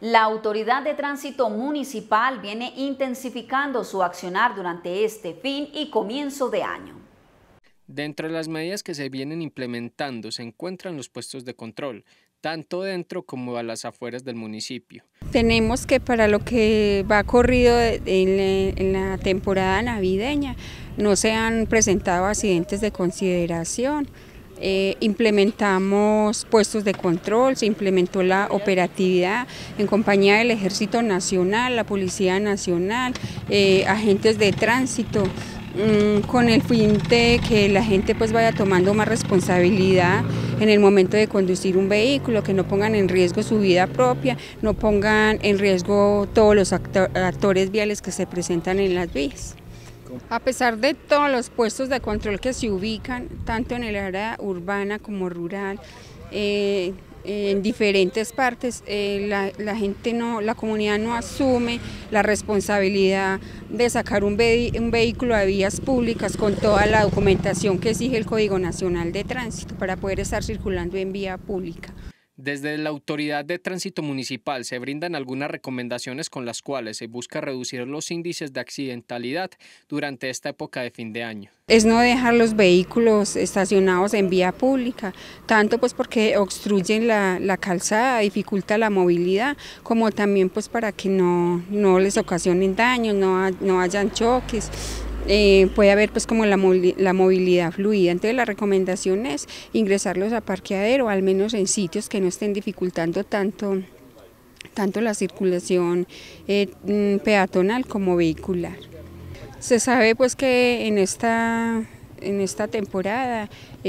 La Autoridad de Tránsito Municipal viene intensificando su accionar durante este fin y comienzo de año. Dentro de las medidas que se vienen implementando se encuentran los puestos de control, tanto dentro como a las afueras del municipio. Tenemos que para lo que va corrido en la temporada navideña no se han presentado accidentes de consideración. Implementamos puestos de control, se implementó la operatividad en compañía del Ejército Nacional, la Policía Nacional, agentes de tránsito, con el fin de que la gente pues vaya tomando más responsabilidad en el momento de conducir un vehículo, que no pongan en riesgo su vida propia, no pongan en riesgo todos los actores viales que se presentan en las vías. A pesar de todos los puestos de control que se ubican, tanto en el área urbana como rural, en diferentes partes, la comunidad no asume la responsabilidad de sacar un vehículo a vías públicas con toda la documentación que exige el Código Nacional de Tránsito para poder estar circulando en vía pública. Desde la Autoridad de Tránsito Municipal se brindan algunas recomendaciones con las cuales se busca reducir los índices de accidentalidad durante esta época de fin de año. Es no dejar los vehículos estacionados en vía pública, tanto pues porque obstruyen la calzada, dificulta la movilidad, como también pues para que no les ocasionen daños, no hayan choques. Puede haber pues como la movilidad fluida. Entonces la recomendación es ingresarlos a parqueadero, al menos en sitios que no estén dificultando tanto la circulación peatonal como vehicular. Se sabe pues que en esta temporada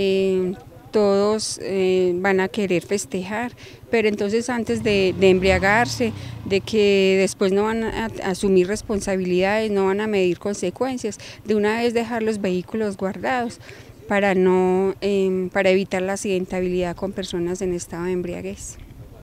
todos van a querer festejar, pero entonces antes de embriagarse, de que después no van a asumir responsabilidades, no van a medir consecuencias, de una vez dejar los vehículos guardados para evitar la accidentabilidad con personas en estado de embriaguez.